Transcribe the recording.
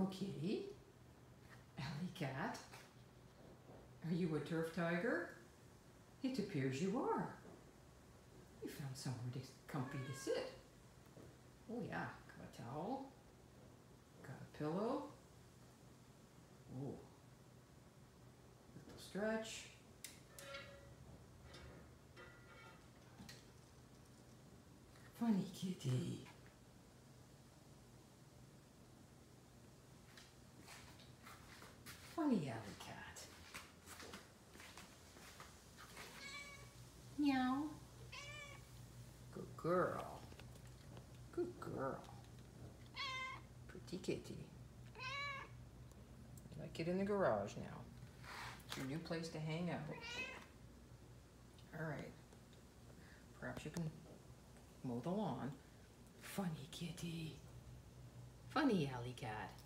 Hello, kitty. Alley cat. Are you a turf tiger? It appears you are. You found somewhere comfy to sit. Oh yeah, got a towel. Got a pillow. Oh, little stretch. Funny kitty. Funny alley cat. Meow. Good girl. Good girl. Pretty kitty. You like it in the garage now. It's your new place to hang out. All right. Perhaps you can mow the lawn. Funny kitty. Funny alley cat.